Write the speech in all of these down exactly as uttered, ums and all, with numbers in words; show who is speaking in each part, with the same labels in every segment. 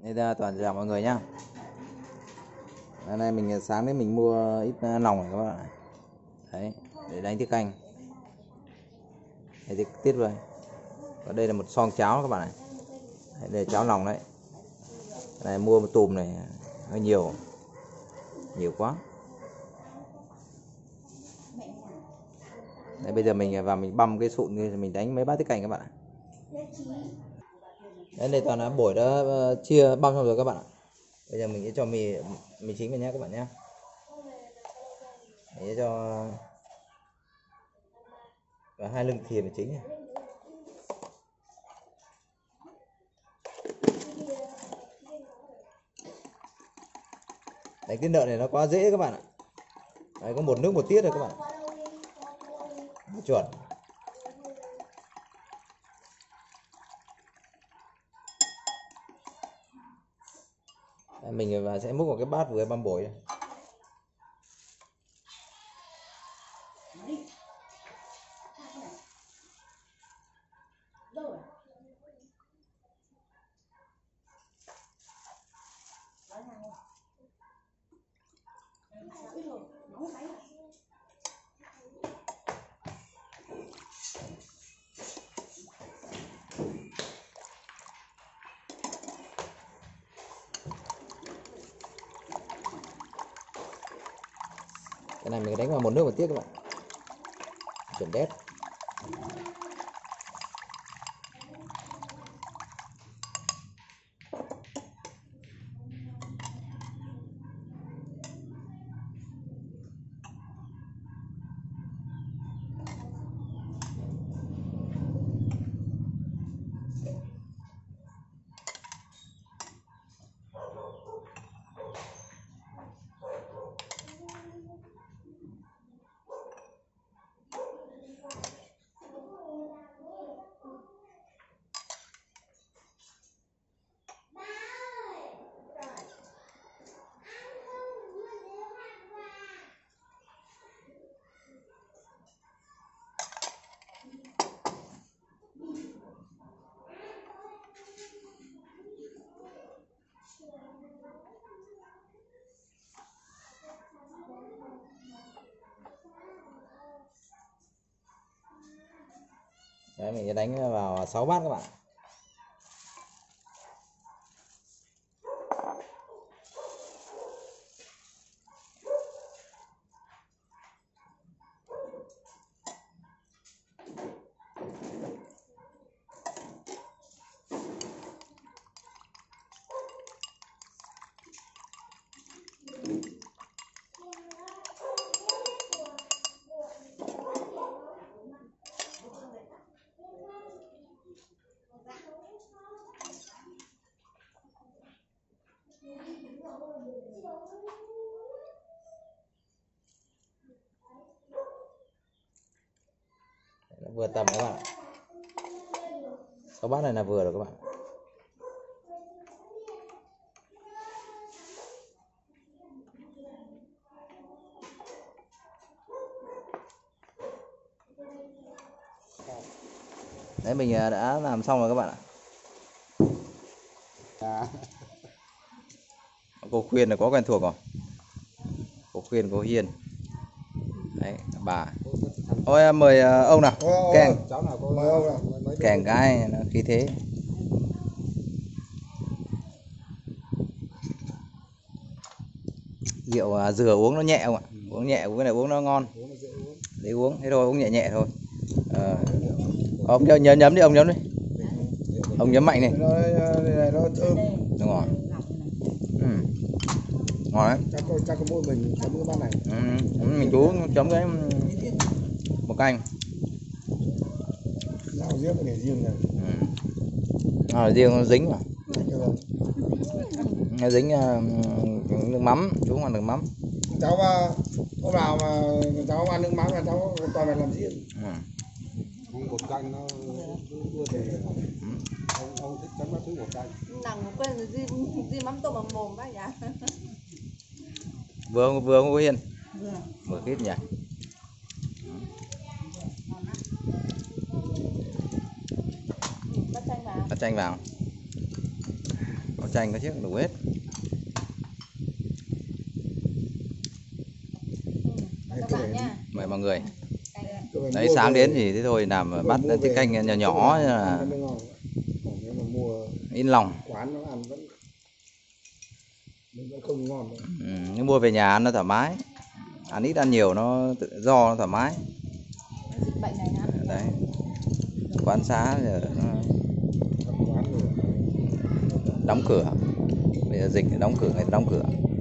Speaker 1: Đây là toàn chào mọi người nhá. Hôm nay mình sáng đến mình mua ít lòng này các bạn. Đấy, để đánh tiết canh. Đây tiết rồi. Và đây là một son cháo các bạn này. Đấy, đây là cháo lòng đấy. Cái này mua một tùm này hơi nhiều. Nhiều quá. Đấy, bây giờ mình vào mình băm cái sụn thì mình đánh mấy bát tiết canh các bạn ạ. Đấy, đây toàn là bổi đã chia băm xong rồi các bạn ạ. Bây giờ mình sẽ cho mì mì chính vào nhé các bạn nhé. Mình sẽ cho và hai lưng thìa mì chính này. Đánh cái nợ này nó quá dễ các bạn ạ. Đấy, có một nước một tiết rồi các bạn. Chuẩn. Đấy, mình và sẽ múc vào cái bát vừa băm bổi này. Cái này mình đánh vào một nước một tiết các bạn. Chuẩn đét. Đấy, mình sẽ đánh vào sáu bát các bạn. Nó vừa tầm các bạn. Sáu bát này là vừa rồi các bạn. Đấy, mình đã làm xong rồi các bạn ạ. À. Cô Khuyên là có quen thuộc rồi. Cô Khuyên, cô Hiền. Đấy, bà. Ôi mời ông nào. Kèn. Kèn cái khí thế. Rượu dừa uống nó nhẹ không ạ? Uống nhẹ, uống cái này uống nó ngon. Để uống, thế thôi, uống nhẹ nhẹ thôi. À. Ông nhớ, nhớ nhấm đi, ông nhấm đi. Ông nhấm mạnh này. Nó thơm. Đúng rồi. Ừ. Ngon đấy.
Speaker 2: Chắc có, chắc có mỗi mình chấm cái bát này.
Speaker 1: Ừ. Mình chú chấm cái một canh.
Speaker 2: Nào riêng để riêng này.
Speaker 1: Ừ. À, riêng nó dính mà. Nó dính uh, nước mắm, chú ăn nước mắm.
Speaker 2: Cháu hôm nào mà cháu ăn nước mắm là cháu toàn phải làm riêng.
Speaker 1: Ừ.
Speaker 2: Một canh nó vừa thể. Ừ. Ông ông thích chấm các thứ một canh.
Speaker 3: Nặng quên rồi gì gì mắm tôm bằng mồm bác nhá.
Speaker 1: Vừa vừa không có Hiền.
Speaker 3: Vừa.
Speaker 1: Vừa ít nhỉ. Bắt chanh vào. Bắt chanh vào. chanh có chiếc đủ hết.
Speaker 3: Các bạn nha.
Speaker 1: Mời mọi người.
Speaker 2: Tôi phải
Speaker 1: Đấy
Speaker 2: mua
Speaker 1: sáng
Speaker 2: về-
Speaker 1: đến thì thế thôi làm
Speaker 2: tôi
Speaker 1: bắt
Speaker 2: phải mua
Speaker 1: tiết
Speaker 2: về
Speaker 1: canh nhỏ
Speaker 2: ăn
Speaker 1: nhỏ như
Speaker 2: cho
Speaker 1: là
Speaker 2: nó ngon. Còn nếu mà mua
Speaker 1: in lòng.
Speaker 2: quán nó ăn vẫn mình vẫn không ngon đâu.
Speaker 1: Ừ, nhưng mua về nhà ăn nó thoải mái, ăn ít ăn nhiều nó tự do, nó thoải mái.
Speaker 3: Dịch bệnh này ha.
Speaker 1: Đấy, quán xá giờ nó
Speaker 2: Ăn quán rồi
Speaker 1: đóng cửa, bây giờ dịch thì đóng cửa, người ta đóng cửa.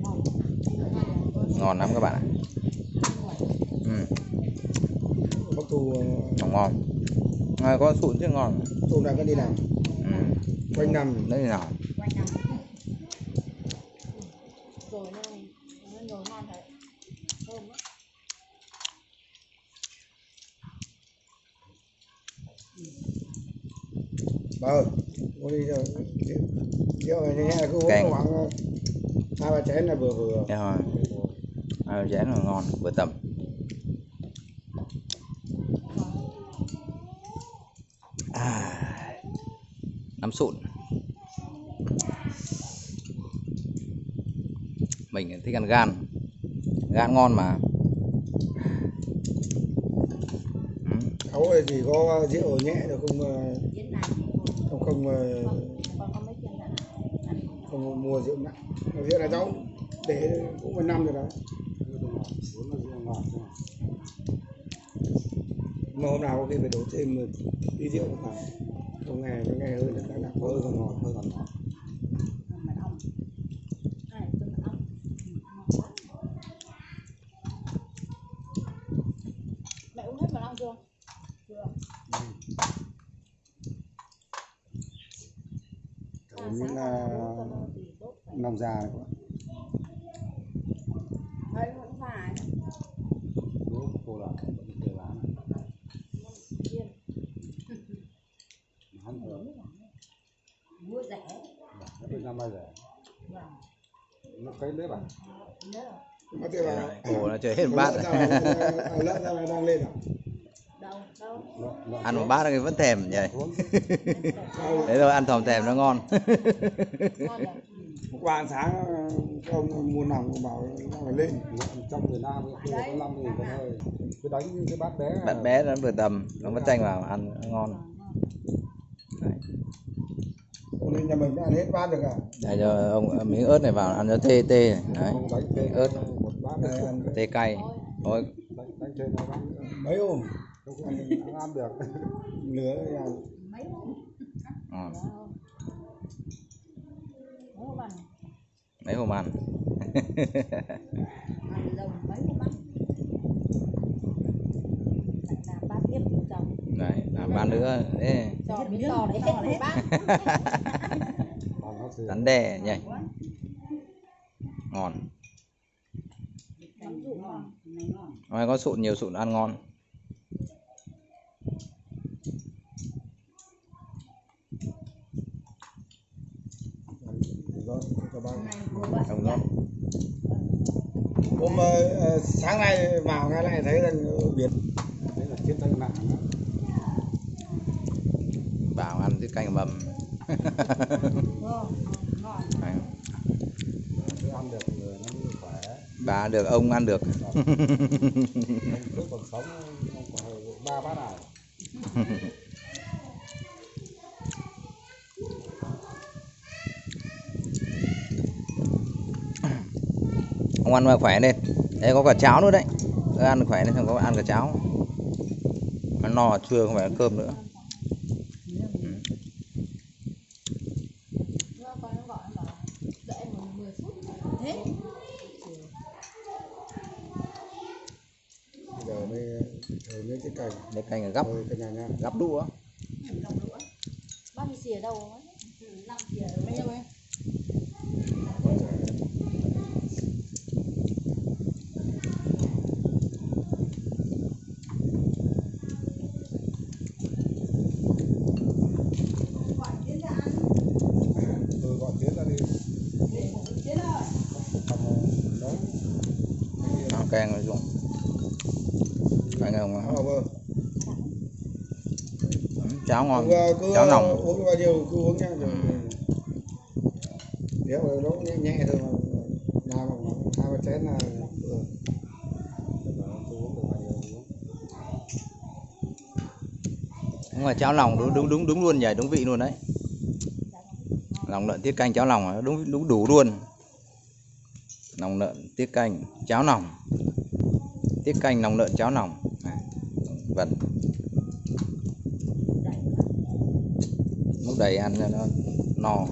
Speaker 1: Ngon lắm các bạn ạ. Ừ,
Speaker 2: Bắc Thu
Speaker 1: ngon ngon. À, có sụn chứ ngon.
Speaker 2: Thu đang có đi làm
Speaker 1: Ừ.
Speaker 2: quanh năm
Speaker 1: Đấy nào.
Speaker 3: Rồi nó nó nhồi ngon thật. Thơm lắm.
Speaker 2: bà ơi mua đi rồi giờ nhẹ nhẹ cứ uống
Speaker 1: Canh.
Speaker 2: khoảng hai ba chén là vừa vừa.
Speaker 1: Thế thôi. À, chén là ngon, vừa tầm. À, nắm sụn. Mình thích ăn gan, gan ngon mà. Ừ.
Speaker 2: Nấu thì chỉ có rượu nhẹ thôi, không
Speaker 3: Yến này.
Speaker 2: không không
Speaker 3: Còn có mấy chuyện là
Speaker 2: không mua rượu nặng. Rượu là cháu để cũng một năm rồi đó. Mà hôm nào có khi phải đổ thêm một tí rượu vào, không nghe nó nghe hơn là cái nặng hơi còn ngọt hơi còn ngọt.
Speaker 3: mật ong. Này, tôi mật ong. Mẹ uống hết mật ong chưa? Chưa.
Speaker 2: Cảm ơn những năm già này quá.
Speaker 3: Đấy vẫn phải.
Speaker 2: Cô là cô lá này.
Speaker 3: Yên.
Speaker 2: Hắn ở
Speaker 3: Mua rẻ.
Speaker 2: nó bên năm bao giờ
Speaker 3: Vâng.
Speaker 2: nó cấy đấy bạn.
Speaker 3: Nhớ rồi.
Speaker 2: Mà thế là
Speaker 1: Ồ, nó chơi hết một bát.
Speaker 2: lợn ra là đang lên à?
Speaker 3: Đâu, đâu.
Speaker 1: Ăn một bát thì vẫn thèm nhỉ. Đấy rồi, ăn thòm thèm nó ngon.
Speaker 3: Ngon nhỉ?
Speaker 2: Một bạn sáng ông mua nòng ông bảo nó phải lên trong miền Nam có năm nghìn cái thôi, cứ đánh những cái bát bé
Speaker 1: Bạn bé nó vừa tầm, nó vẫn chanh vào ăn nó ngon. Đấy.
Speaker 2: Nên nhà mình đã ăn hết bát được à?
Speaker 1: Để cho ông miếng ớt này vào ăn cho tê tê này. Đấy.
Speaker 2: Ông đánh
Speaker 1: Miếng ớt
Speaker 2: một bát này ăn
Speaker 1: tê cay. Thôi,
Speaker 2: đánh đánh trên nó ăn mấy hôm không ăn, ăn được lứa ăn
Speaker 3: Mấy hôm.
Speaker 1: ngon.
Speaker 3: Mấy hôm ăn.
Speaker 1: Mấy hôm ăn.
Speaker 3: Ăn rồng mấy hôm ăn. Lại làm bát tiếp của chồng.
Speaker 1: Đấy, làm bát nữa. Đấy.
Speaker 3: Cho miếng to đấy hết một bát.
Speaker 1: Rắn đè nhỉ. Ngon.
Speaker 3: Mắm dụ ngon.
Speaker 1: Hôm có sụn, nhiều sụn ăn ngon. Không rót.
Speaker 2: Hôm uh, sáng nay vào cái này thấy rằng biển đấy là chiến tranh nặng đó.
Speaker 1: Bảo ăn tiết canh mầm.
Speaker 3: Ngon. Ngon.
Speaker 1: Đấy.
Speaker 2: Cứ ăn được người nó mới khỏe.
Speaker 1: Bà được, ông ăn được.
Speaker 2: Ông cứ còn sống ông còn ba bát nào.
Speaker 1: Ông ăn mà khỏe lên. Đây có cả cháo nữa đấy. Cứ ăn khỏe lên, không có ăn cả cháo. Nó no trưa không phải ăn cơm nữa. Ừ.
Speaker 3: Con nó gọi nó bảo đợi một mười phút. Thế.
Speaker 2: Bây giờ mới rồi mấy cái cành
Speaker 1: Để canh ở góc,
Speaker 2: rồi cái nhà nha.
Speaker 1: gắp đũa.
Speaker 3: Bao nhiêu xìa đâu ấy? năm xìa mấy đâu em?
Speaker 2: Tôi gọi Tiến ra đi.
Speaker 1: Nó canh nó dùng. Canh ông
Speaker 2: Ờ, vâng.
Speaker 1: cháo ngon,
Speaker 2: Ông, uh, cứ,
Speaker 1: cháo nòng.
Speaker 2: uống bao nhiêu cứ uống nha. Rồi. Nếu mà nó nhẹ nhẹ thôi mà nào mà hai ba chén là ừ.
Speaker 1: Nhưng mà cháo lòng đúng đúng đúng đúng luôn nhỉ, đúng vị luôn đấy. Lòng lợn tiết canh cháo lòng đúng đúng đủ luôn. Lòng lợn tiết canh cháo lòng, tiết canh lòng lợn cháo lòng. Vâng. Lúc đầy ăn cho nó no.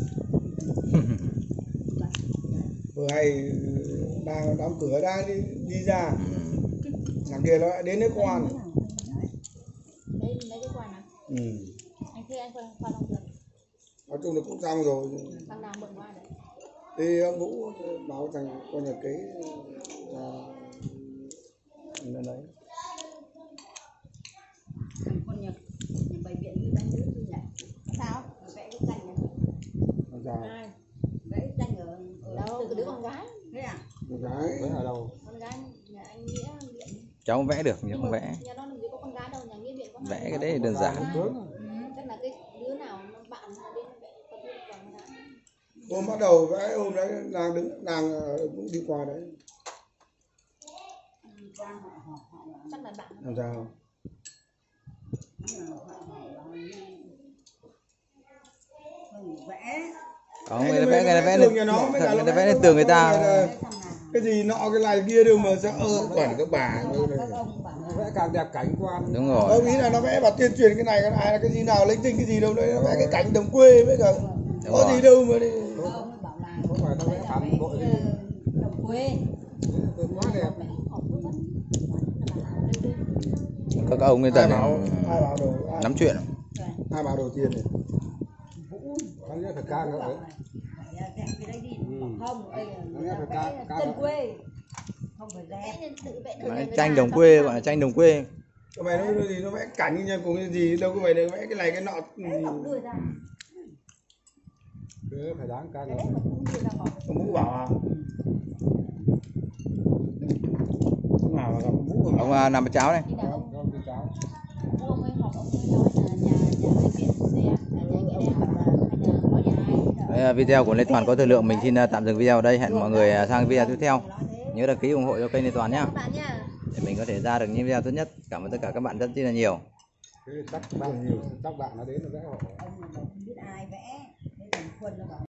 Speaker 2: Vừa hay đang đóng cửa đang đi đi ra,
Speaker 1: Ừ.
Speaker 2: thằng kia nó đến đấy quan.
Speaker 3: Đấy mấy cái quan à?
Speaker 2: Ừ.
Speaker 3: Anh thuê anh khoan khoan không được.
Speaker 2: Nói chung là cũng xong rồi.
Speaker 3: Thằng nào mượn qua đấy.
Speaker 2: Thì ông Vũ bảo rằng con nhà kế là đấy.
Speaker 4: Con nhà bệnh viện như đánh nữ nhỉ? Sao? Vẽ cái tranh này.
Speaker 2: Làm sao?
Speaker 3: Ai?
Speaker 4: Vẽ cái tranh ở
Speaker 3: Ở đâu? Từ đứa con gái.
Speaker 4: thế à?
Speaker 2: Con gái.
Speaker 5: Vẽ ở đâu?
Speaker 3: Con gái nhà anh Nghĩa viện.
Speaker 1: Cháu không vẽ được nhưng không vẽ.
Speaker 3: Nhà nó làm gì có con gái đâu, nhà Nghĩa viện có hai.
Speaker 1: Vẽ cái đấy đơn giản.
Speaker 3: Ừ, chắc là cái đứa nào nó bạn nó đến nó vẽ có thuê con gái.
Speaker 2: Hôm bắt đầu vẽ hôm đấy nàng đứng nàng cũng đi qua đấy.
Speaker 3: Chắc là bạn.
Speaker 2: Làm sao?
Speaker 4: Vẽ
Speaker 1: Có người ta vẽ người ta vẽ lên, người ta vẽ lên tường người ta.
Speaker 2: Cái gì nọ cái này kia đâu mà sao ơ quản các bà.
Speaker 5: Vẽ càng đẹp cảnh quan.
Speaker 1: Đúng rồi.
Speaker 2: Ông nghĩ là nó vẽ và tuyên truyền cái này cái này là cái gì nào linh tinh cái gì đâu đấy, nó vẽ cái cảnh đồng quê với cả có gì đâu mà đi.
Speaker 4: ông bảo là
Speaker 5: Không phải nó vẽ hẳn bộ gì.
Speaker 4: đồng quê
Speaker 5: Quá đẹp.
Speaker 1: Các ông người ta
Speaker 2: Ai bảo ai bảo đồ ai,
Speaker 1: nắm chuyện.
Speaker 2: ai bảo đầu tiên này.
Speaker 5: Nó nhớ phải ca nữa đấy.
Speaker 4: phải vẽ cái đấy đi không đây
Speaker 5: Nó nhớ phải ca ca.
Speaker 4: dân quê không phải vẽ.
Speaker 3: Vẽ nên tự vẽ được.
Speaker 1: Nói tranh đồng quê gọi là tranh đồng quê.
Speaker 2: Cái mày nó gì nó vẽ cảnh như cùng cái gì đâu có phải là vẽ cái này cái nọ.
Speaker 4: Không đưa ra
Speaker 5: Cứ phải đáng ca
Speaker 4: cái
Speaker 5: nữa.
Speaker 4: đấy mà cũng đưa ra bỏ.
Speaker 2: Ông Vũ bảo à? Ông nào mà gặp ông Vũ
Speaker 1: Ông à, làm cháo này.
Speaker 3: Khi nào ông
Speaker 5: Không đi cháu.
Speaker 3: ông ấy họp ông ấy nói là nhà nhà anh viện xe, nhà anh Nghĩa đem bảo là hay là nói nhà ai.
Speaker 1: Đây là video của Lê Toàn có thời lượng, mình xin à, tạm dừng video ở đây, hẹn mọi người à, sang video tiếp theo. Nhớ đăng ký ủng hộ cho kênh Lê Toàn nhé,
Speaker 3: Các bạn nhá.
Speaker 1: để mình có thể ra được những video tốt nhất. Cảm ơn tất cả các bạn rất là nhiều.
Speaker 5: Thế chắc bạn nhiều, chắc bạn nó đến nó vẽ hộ.
Speaker 4: Ông là không biết ai vẽ thế thằng Quân nó bảo